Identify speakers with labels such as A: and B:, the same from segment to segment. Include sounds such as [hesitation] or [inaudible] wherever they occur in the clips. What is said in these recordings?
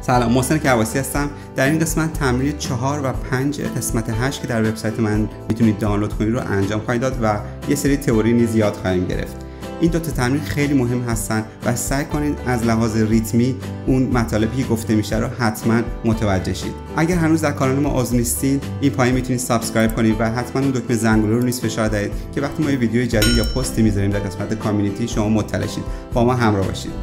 A: سلام، محسن کواسی هستم. در این قسمت تمرین 4 و 5 قسمت 8 که در وبسایت من میتونید دانلود کنید رو انجام خواهید داد و یه سری تئوری نیز یاد خواهیم گرفت. این دو تا تمرین خیلی مهم هستن و سعی کنید از لحاظ ریتمی اون مطالبی که گفته میشه رو حتما متوجه شید. اگر هنوز در کانال ما عضو نیستین، این پایین میتونید سابسکرایب کنید و حتما اون دکمه زنگوله رو نیز فشار دهید که وقتی ما یه ویدیو جدید یا پستی میذاریم در قسمت کامیونیتی شما مطلع شید. با ما همراه باشید.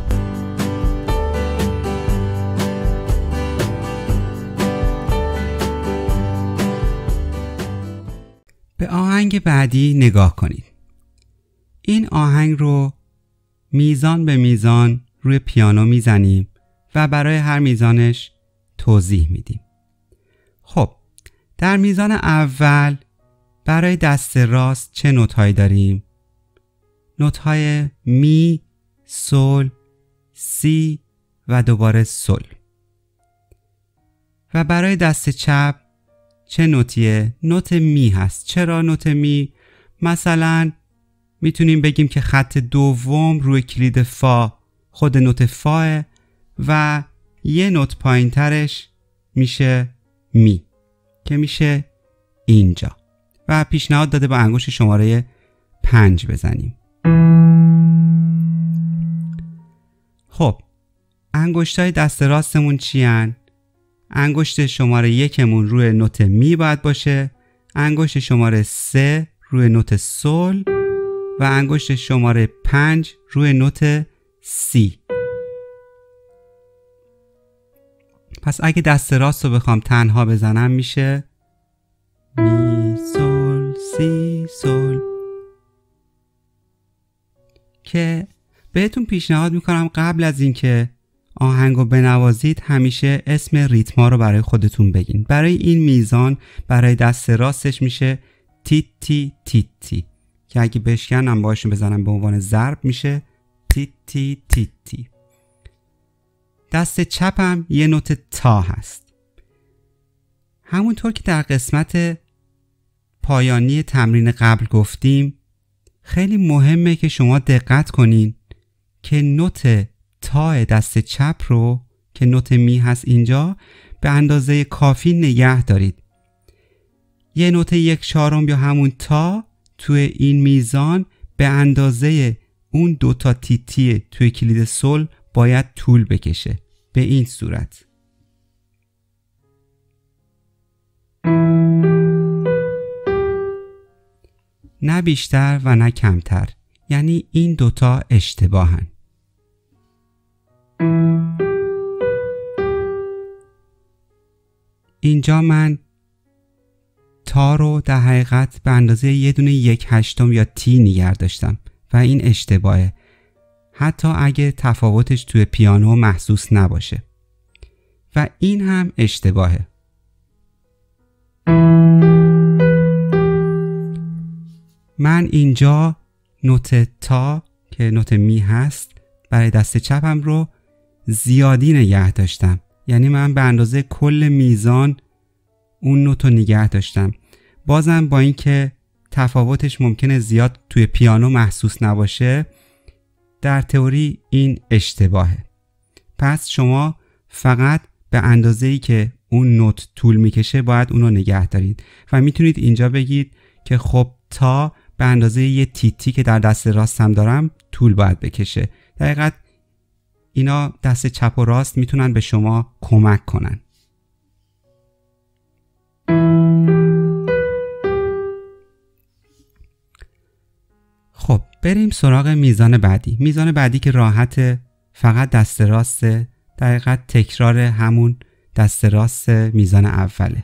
A: به آهنگ بعدی نگاه کنید. این آهنگ رو میزان به میزان روی پیانو میزنیم و برای هر میزانش توضیح میدیم. خب، در میزان اول برای دست راست چه نوت‌هایی داریم؟ نوت‌های می، سول، سی و دوباره سول. و برای دست چپ چه نوتیه؟ نوت می هست. چرا نوت می؟ مثلا میتونیم بگیم که خط دوم روی کلید فا خود نوت فاه و یه نوت پایین ترش میشه می که میشه اینجا و پیشنهاد داده با انگشت شماره 5 بزنیم. خب، انگشتای دست راستمون چی هن؟ انگشت شماره 1 روی نوت می باید باشه، انگشت شماره 3 روی نوت سول و انگشت شماره 5 روی نوت سی. پس اگه دست راست رو بخوام تنها بزنم میشه می سول سی سول. که بهتون پیشنهاد میکنم قبل از اینکه آهنگو بنوازید همیشه اسم ریتما رو برای خودتون بگین. برای این میزان برای دست راستش میشه تی تی تی تی که اگه بشکنم باشون بزنم به عنوان ضرب میشه تی تی تی تی. دست چپم یه نوت تا هست. همونطور که در قسمت پایانی تمرین قبل گفتیم، خیلی مهمه که شما دقت کنین که نوت تا دست چپ رو که نوت می هست اینجا به اندازه کافی نگه دارید. یه نوت 1/4 یا همون تا توی این میزان به اندازه اون دوتا تیتی توی کلید سول باید طول بکشه به این صورت. نه بیشتر و نه کمتر، یعنی این دوتا اشتباهن. اینجا من تا رو در حقیقت به اندازه یه دونه 1/8 یا تی نگه داشتم و این اشتباهه، حتی اگه تفاوتش توی پیانو محسوس نباشه و این هم اشتباهه. من اینجا نوت تا که نوت می هست برای دست چپم رو زیادی نگه داشتم، یعنی من به اندازه کل میزان اون نوت رو نگه داشتم. بازم با اینکه تفاوتش ممکنه زیاد توی پیانو محسوس نباشه، در تئوری این اشتباهه. پس شما فقط به اندازه‌ای که اون نوت طول میکشه باید اون رو نگه دارید و میتونید اینجا بگید که خب تا به اندازه یه تیتی که در دست راستم دارم طول باید بکشه. در حقیقت اینا دست چپ و راست میتونن به شما کمک کنن. خب، بریم سراغ میزان بعدی. میزان بعدی که راحته، فقط دست راسته، در حقیقت تکرار همون دست راست میزان اوله.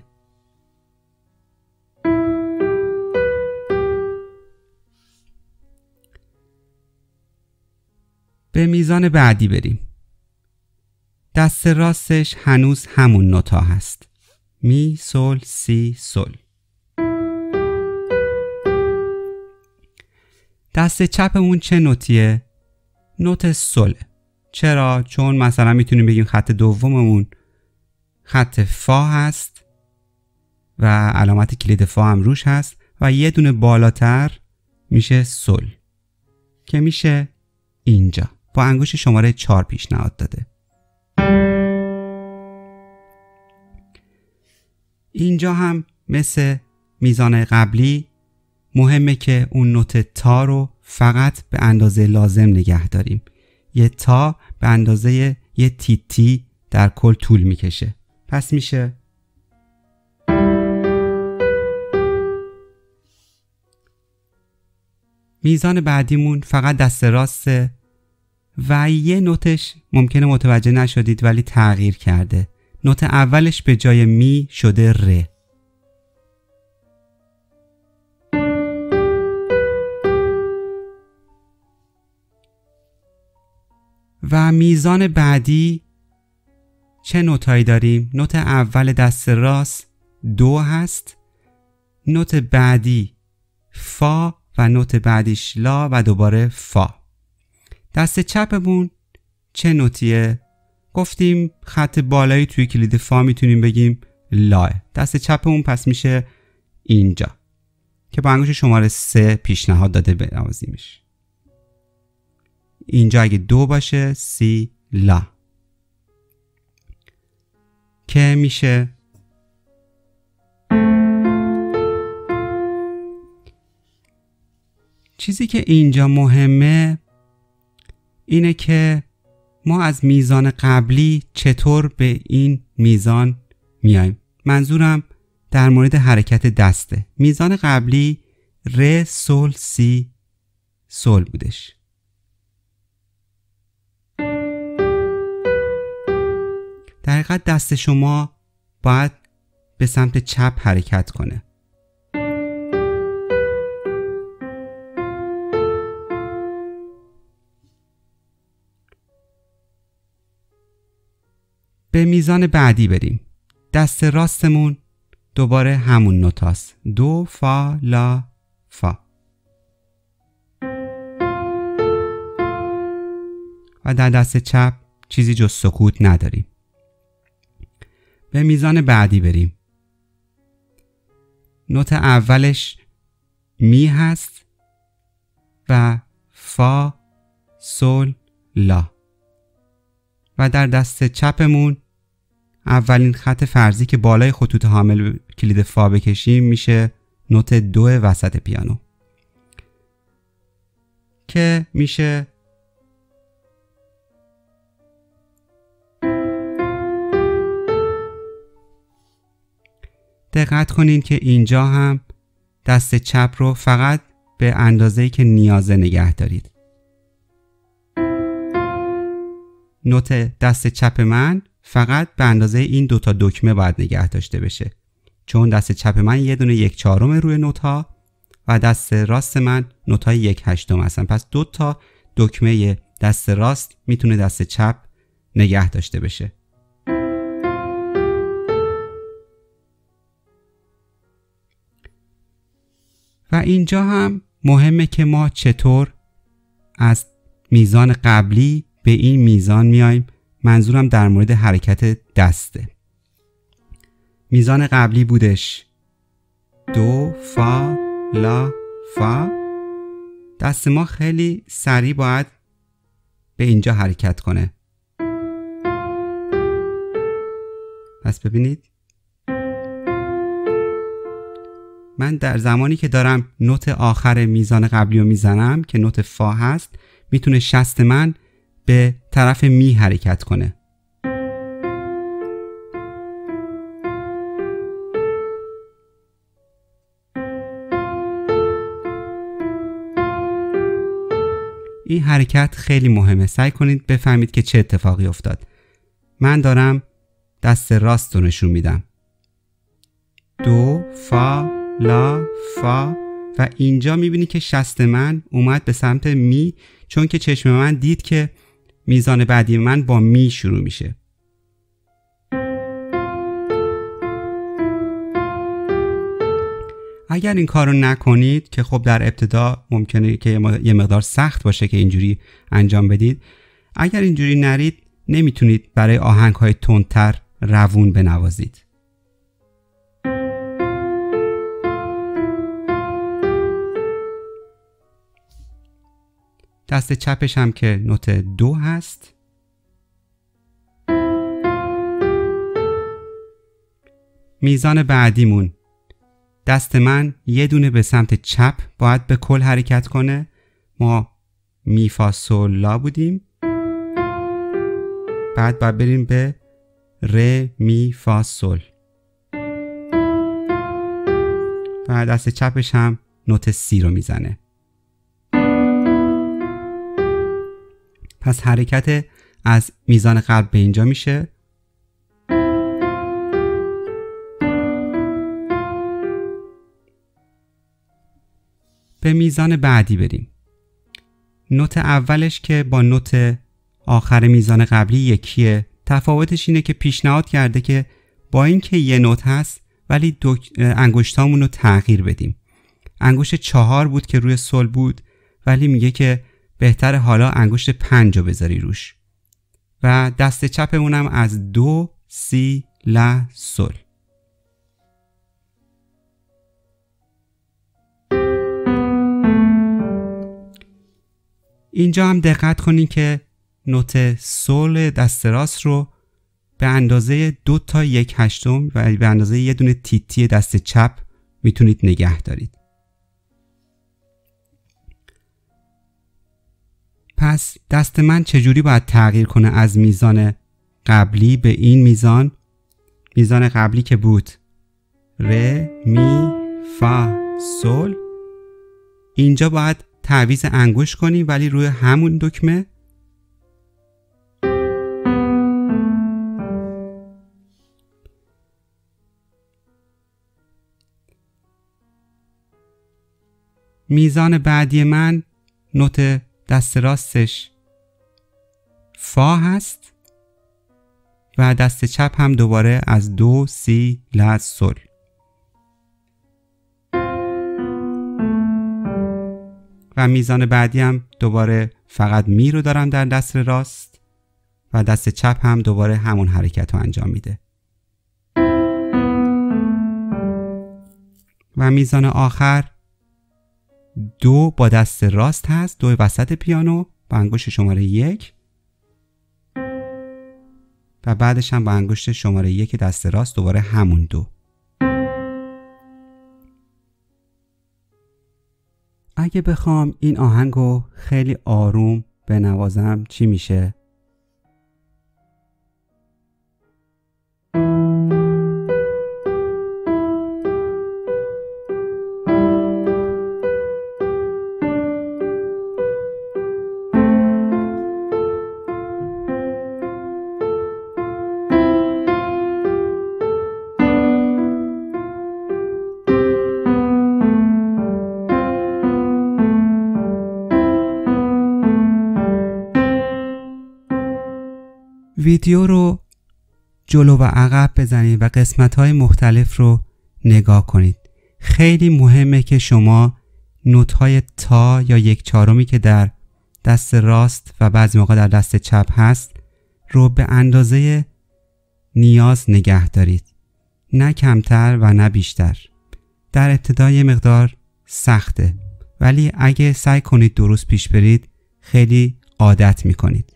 A: به میزان بعدی بریم. دست راستش هنوز همون نوتا هست. می، سول، سی، سول. دست چپمون چه نوتیه؟ نوت سوله. چرا؟ چون مثلا میتونیم بگیم خط دوممون خط فا هست و علامت کلید فا هم روش هست و یه دونه بالاتر میشه سول که میشه اینجا. با انگشت شماره 4 پیشنهاد داده. اینجا هم مثل میزان قبلی مهمه که اون نوت تا رو فقط به اندازه لازم نگه داریم. یه تا به اندازه یه تیتی در کل طول میکشه. پس میشه میزان بعدیمون فقط دست راسته و یه نوتش ممکنه متوجه نشدید ولی تغییر کرده. نوت اولش به جای می شده ر. و میزان بعدی چه نوتایی داریم؟ نوت اول دست راست دو هست، نوت بعدی فا و نوت بعدیش لا و دوباره فا. دست چپمون چه نوتیه؟ گفتیم خط بالایی توی کلید فا میتونیم بگیم لا. دست چپمون پس میشه اینجا که با انگشت شماره 3 پیشنهاد داده بنوازیمش. اینجا اگه دو باشه سی لا که میشه چیزی که اینجا مهمه اینه که ما از میزان قبلی چطور به این میزان میایم. منظورم در مورد حرکت دسته. میزان قبلی ر سول سی سول بودش. در حقیقت دست شما باید به سمت چپ حرکت کنه. به میزان بعدی بریم. دست راستمون دوباره همون نوتاست. دو فا لا فا. و در دست چپ چیزی جز سکوت نداریم. به میزان بعدی بریم. نوت اولش می هست و فا سول لا. و در دست چپمون اولین خط فرضی که بالای خطوط حامل کلید فا بکشیم میشه نوت دو وسط پیانو که میشه دقت کنین که اینجا هم دست چپ رو فقط به اندازه‌ای که نیازه نگه دارید. نوت دست چپ من فقط به اندازه این دوتا دکمه باید نگه داشته بشه، چون دست چپ من یه دونه 1/4 روی نوت ها و دست راست من نوت های 1/8 هستن. پس دوتا دکمه دست راست میتونه دست چپ نگه داشته بشه. و اینجا هم مهمه که ما چطور از میزان قبلی به این میزان میایم. منظورم در مورد حرکت دسته. میزان قبلی بودش دو فا لا فا. دست ما خیلی سریع باید به اینجا حرکت کنه. پس ببینید من در زمانی که دارم نوت آخر میزان قبلی رو میزنم که نوت فا هست، میتونه شست من به طرف می حرکت کنه. این حرکت خیلی مهمه. سعی کنید بفهمید که چه اتفاقی افتاد. من دارم دست راست رو نشون میدم. دو فا لا فا و اینجا میبینی که شست من اومد به سمت می، چون که چشم من دید که میزان بعدی من با می شروع میشه. اگر این کارو نکنید که خب در ابتدا ممکنه که یه مقدار سخت باشه که اینجوری انجام بدید، اگر اینجوری نرید نمیتونید برای آهنگ‌های تندتر روون بنوازید. دست چپش هم که نوت دو هست. [hesitation] میزان بعدیمون، دست من یه دونه به سمت چپ باید به کل حرکت کنه. ما می فا سول لا بودیم، بعد باید بریم به ر می فا سول، و دست چپش هم نوت سی رو میزنه. پس حرکت از میزان قبل به اینجا میشه. به میزان بعدی بریم. نوت اولش که با نوت آخر میزان قبلی یکیه. تفاوتش اینه که پیشنهاد کرده که با اینکه یه نوت هست ولی انگشتامون رو تغییر بدیم. انگشت 4 بود که روی سول بود، ولی میگه که بهتره حالا انگشت 5 رو بذاری روش. و دست چپمون هم از دو سی لا سول. اینجا هم دقت کنین که نوت سول دست راست رو به اندازه 2 تا 1/8 و به اندازه یه دونه تیتی دست چپ میتونید نگه دارید. پس دست من چجوری باید تغییر کنه از میزان قبلی به این میزان؟ میزان قبلی که بود ر می فا سول، اینجا باید تعویض انگشت کنی ولی روی همون دکمه. میزان بعدی من نوت دست راستش فا هست و دست چپ هم دوباره از دو سی لا سول. و میزان بعدی هم دوباره فقط می رو دارم در دست راست و دست چپ هم دوباره همون حرکت رو انجام میده. و میزان آخر 2 با دست راست هست، 2 وسط پیانو با انگشت شماره 1 و بعدش هم با انگشت شماره 1 دست راست دوباره همون 2. اگه بخوام این آهنگو خیلی آروم بنوازم چی میشه؟ ویدیو رو جلو و عقب بزنید و قسمت‌های مختلف رو نگاه کنید. خیلی مهمه که شما نوت‌های تا یا 1/4 که در دست راست و بعضی موقع در دست چپ هست رو به اندازه نیاز نگه دارید، نه کمتر و نه بیشتر. در ابتدای مقدار سخته، ولی اگه سعی کنید درست پیش برید خیلی عادت می‌کنید.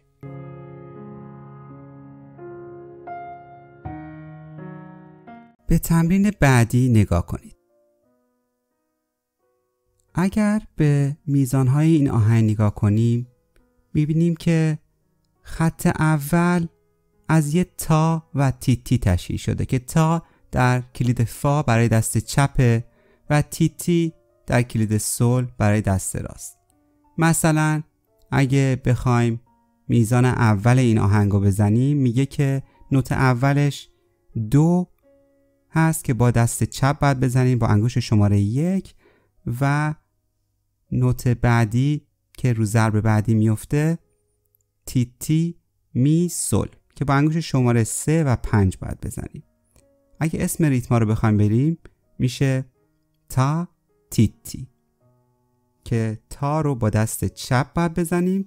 A: به تمرین بعدی نگاه کنید. اگر به میزانهای این آهنگ نگاه کنیم میبینیم که خط اول از یه تا و تیتی تشکیل شده که تا در کلید فا برای دست چپه و تیتی در کلید سول برای دست راست. مثلا اگه بخوایم میزان اول این آهنگو بزنیم میگه که نوت اولش 2 هست که با دست چپ باید بزنیم با انگشت شماره 1 و نوت بعدی که رو ضرب بعدی میفته تی تی می سول که با انگشت شماره 3 و 5 باید بزنیم. اگه اسم ریتما رو بخوایم بریم میشه تا تی تی که تا رو با دست چپ باید بزنیم.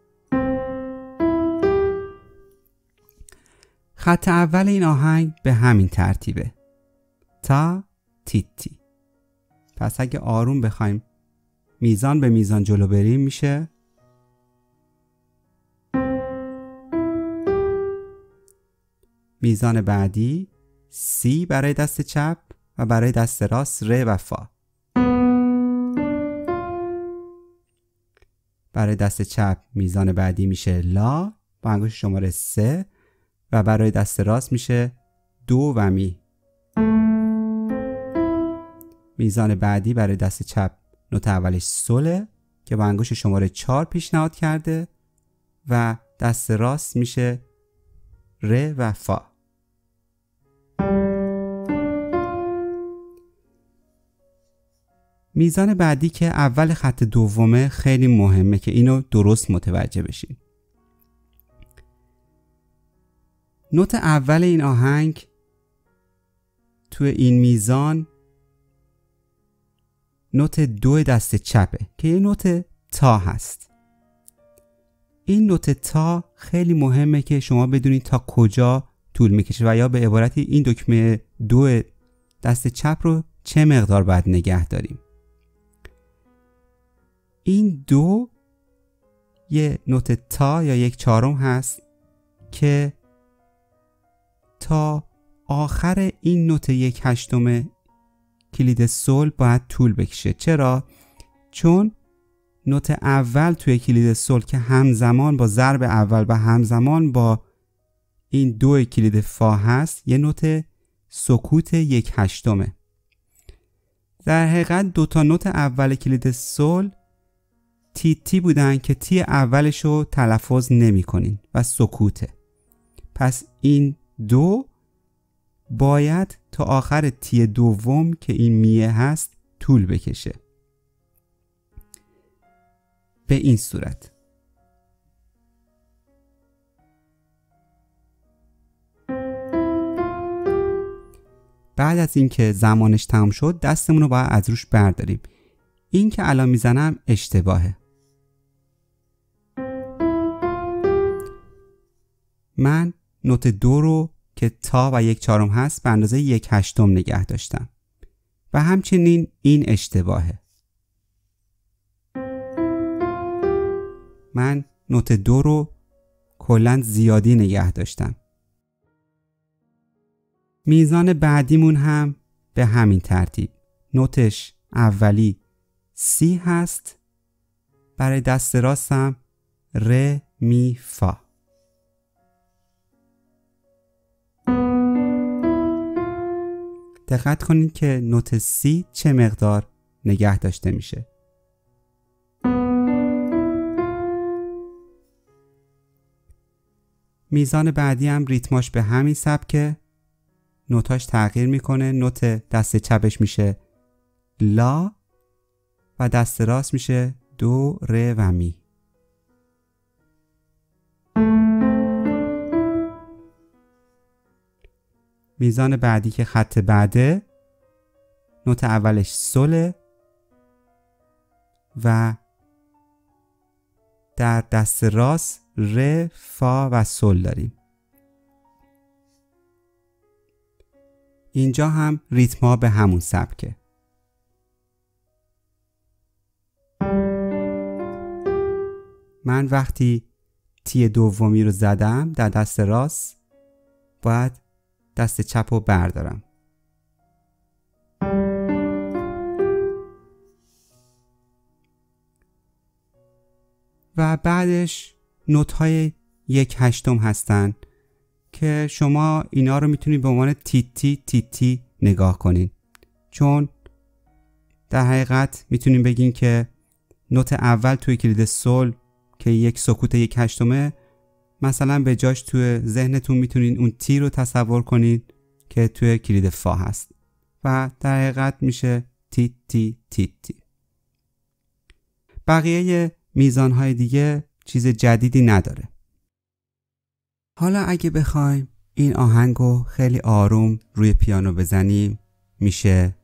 A: خط اول این آهنگ به همین ترتیبه، تا تی تی. پس اگه آروم بخوایم میزان به میزان جلو بریم میشه میزان بعدی سی برای دست چپ و برای دست راست ر و فا. برای دست چپ میزان بعدی میشه لا با انگشت شماره 3 و برای دست راست میشه دو و می. میزان بعدی برای دست چپ نوت اولش سوله که با انگشت شماره 4 پیشنهاد کرده و دست راست میشه ر و فا. میزان بعدی که اول خط دومه خیلی مهمه که اینو درست متوجه بشین. نوت اول این آهنگ توی این میزان نوت دو دست چپه که یه نوت تا هست. این نوت تا خیلی مهمه که شما بدونید تا کجا طول میکشه و یا به عبارتی این دکمه دو دست چپ رو چه مقدار باید نگه داریم. این دو یه نوت تا یا یک چهارم هست که تا آخر این نوت یک هشتم کلید سول باید طول بکشه. چرا؟ چون نوت اول توی کلید سول که همزمان با ضرب اول و همزمان با این دو کلید فا هست یه نوت سکوت یک هشتمه. در حقیقت دو تا نوت اول کلید سول تی بودن که تی اولش رو تلفظ نمی کنین و سکوته. پس این دو باید تا آخر تی دوم که این میه هست طول بکشه. به این صورت. بعد از اینکه زمانش تمام شد دستمون رو باید از روش برداریم. این که الان میزنم اشتباهه. من نوت دو رو که تا و یک چهارم هست به اندازه یک هشتم نگه داشتم و همچنین این اشتباهه. من نوت دو رو کلاً زیادی نگه داشتم. میزان بعدیمون هم به همین ترتیب. نوتش اولی سی هست، برای دست راستم ر می فا. دقت کنید که نوت سی چه مقدار نگه داشته میشه. میزان بعدی هم ریتماش به همین سبکه. نوتاش تغییر میکنه. نوت دست چپش میشه لا و دست راست میشه دو ر و می. میزان بعدی که خط بعده نوت اولش سوله و در دست راست ر، فا و سول داریم. اینجا هم ریتما به همون سبکه. من وقتی تی دومی رو زدم در دست راست باید دست چپ رو بردارم. و بعدش نوت‌های یک هشتم هستن که شما اینا رو میتونید به عنوان تی نگاه کنین، چون در حقیقت میتونین بگین که نوت اول توی کلید سول که یک سکوت یک هشتمه، مثلا به جاش توی ذهنتون میتونین اون تی رو تصور کنین که توی کلید فا هست و در حقیقت میشه تی. بقیه میزانهای دیگه چیز جدیدی نداره. حالا اگه بخوایم این آهنگو خیلی آروم روی پیانو بزنیم میشه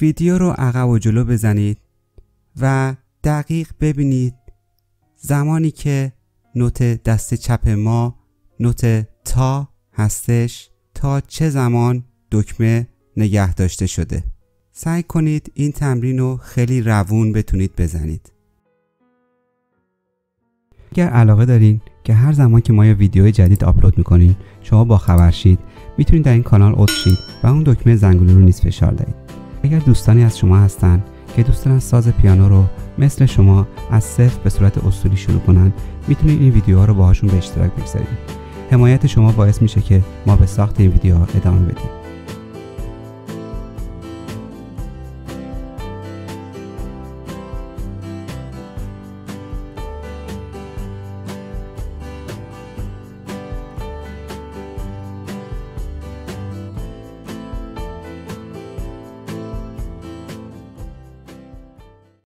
A: ویدیو رو عقب و جلو بزنید و دقیق ببینید زمانی که نوت دست چپ ما نوت تا هستش تا چه زمان دکمه نگه داشته شده. سعی کنید این تمرین رو خیلی روون بتونید بزنید. اگر علاقه دارین که هر زمان که ما یه ویدیو جدید آپلود میکنیم شما با خبر شید، میتونید در این کانال عضو شید و اون دکمه زنگوله رو نیز فشار دهید. اگر دوستانی از شما هستن که دوست دارن ساز پیانو رو مثل شما از صفر به صورت اصولی شروع کنن، میتونید این ویدیوها رو باهاشون به اشتراک بگذارید. حمایت شما باعث میشه که ما به ساخت این ویدیوها ادامه بدیم.